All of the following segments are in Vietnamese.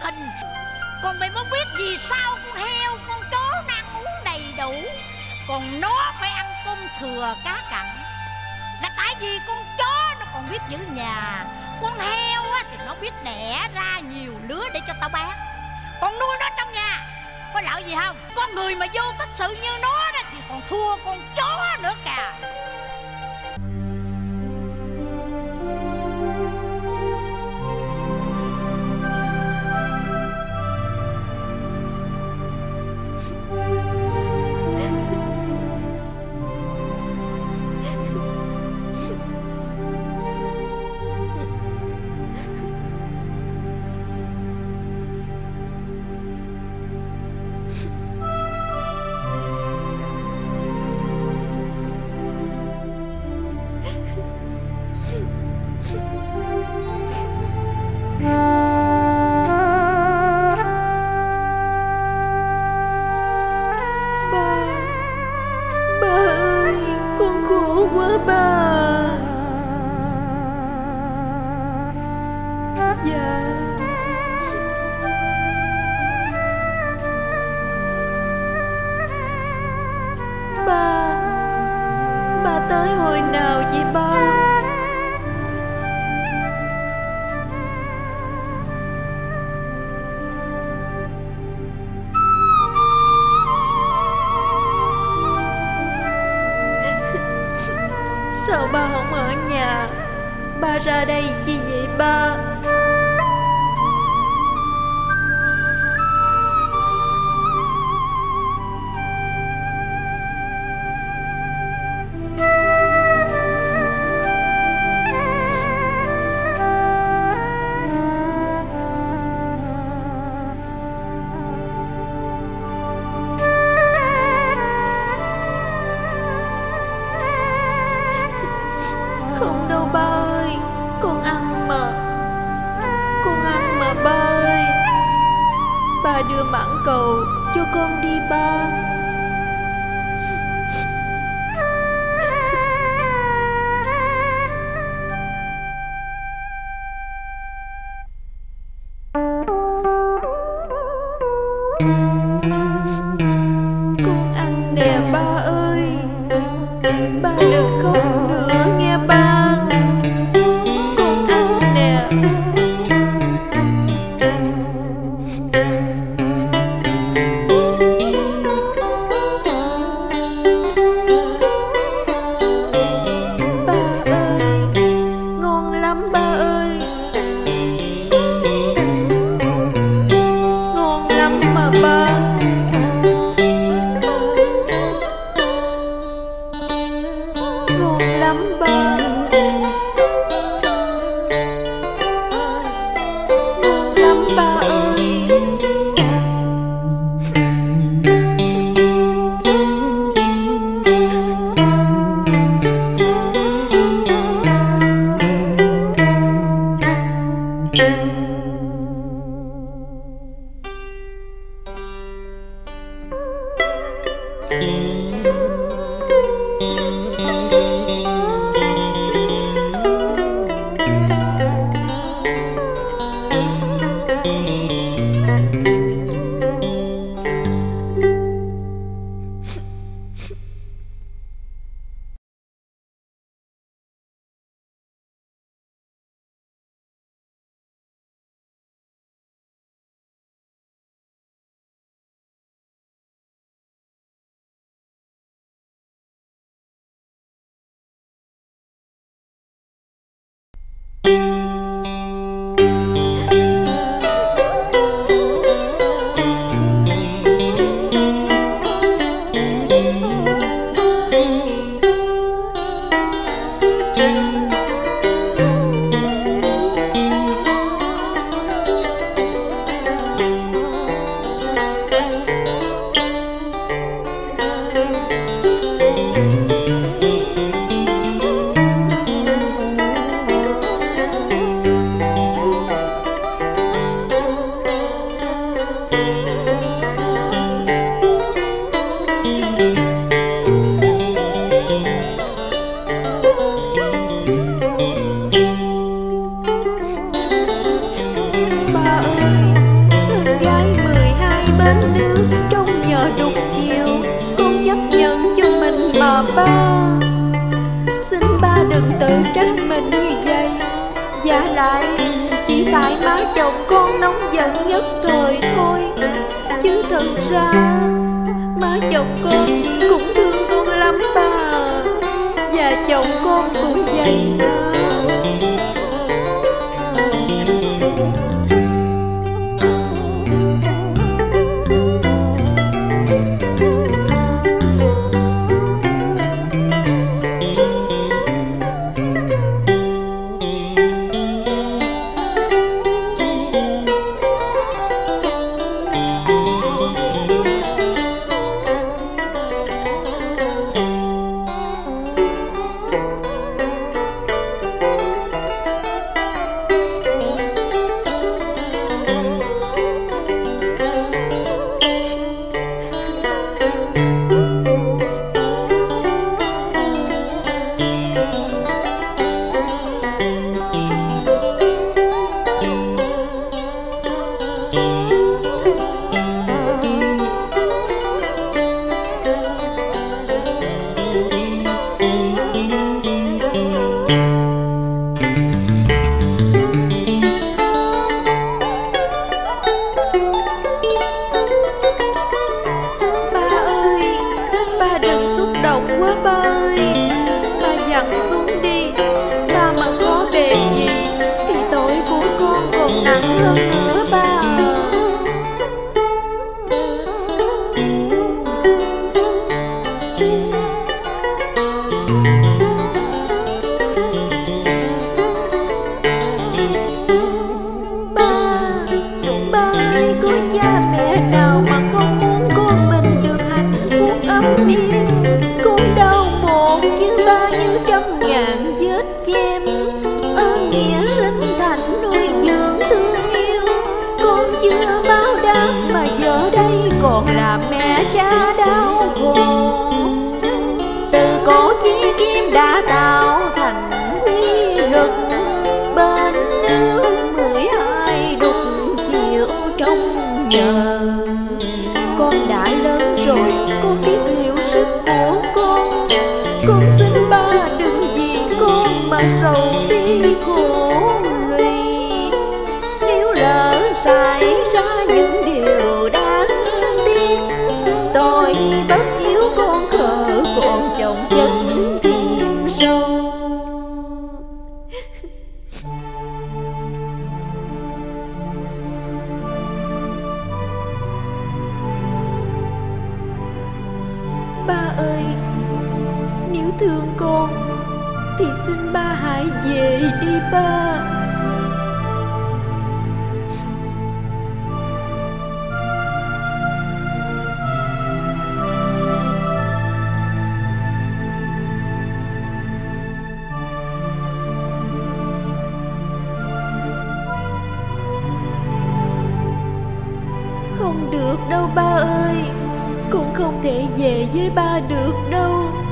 hình. Còn mày muốn biết vì sao con heo con chó nó ăn uống đầy đủ, còn nó phải ăn cơm thừa cá cặn? Là tại vì con chó nó còn biết giữ nhà, con heo á thì nó biết đẻ ra nhiều lứa để cho tao bán. Còn nuôi nó trong nhà có lợi gì không? Con người mà vô tích sự như nó đó thì còn thua con chó nữa kìa. Ba tới hồi nào vậy ba? Sao ba không ở nhà? Ba ra đây chi vậy ba? Không đâu ba ơi, con ăn mà ba ơi. Ba đưa mãng cầu cho con đi ba. Con ăn nè ba ơi, ba đừng khóc nữa nghe ba. Con ăn nè. Ba ơi, ngon lắm ba ơi, ngon lắm mà ba. Ngon lắm ba. Ngon lắm ba ơi. trách mình như vậy. Và lại chỉ tại má chồng con nóng giận nhất thời thôi, chứ thật ra má chồng con cũng thương con lắm ba à. Và chồng con cũng vậy nữa. Không được đâu ba ơi, con không thể về với ba được đâu.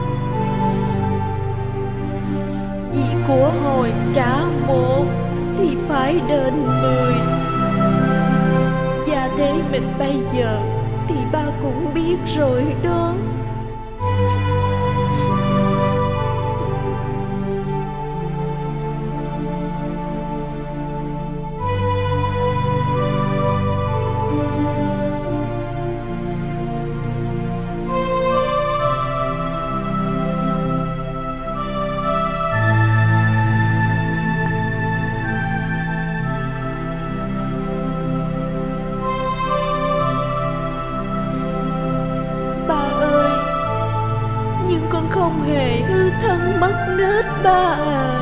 Vì của hồi trả một thì phải đền 10. Và thế mình bây giờ thì ba cũng biết rồi đó. Không hề hư thân mất nết ba à.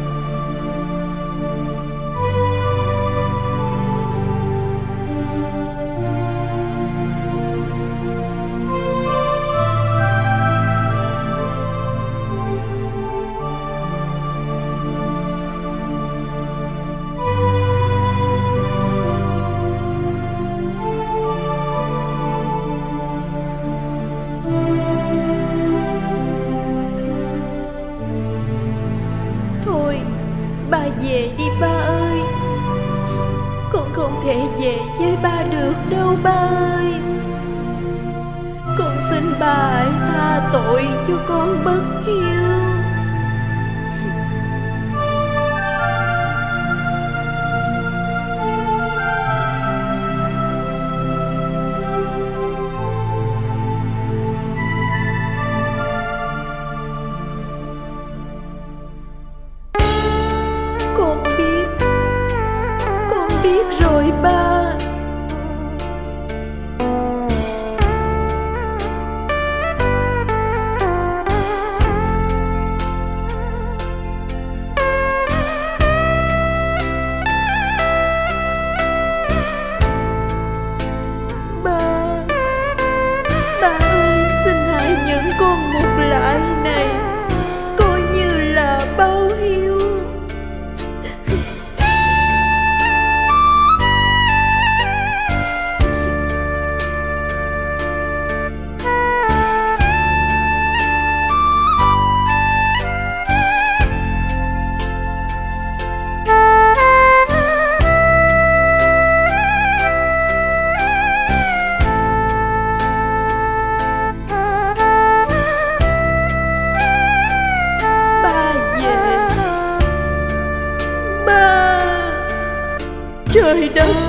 Ba về đi ba ơi. Con không thể về với ba được đâu ba ơi. Con xin bà hãy tha tội cho con bất hiếu. đất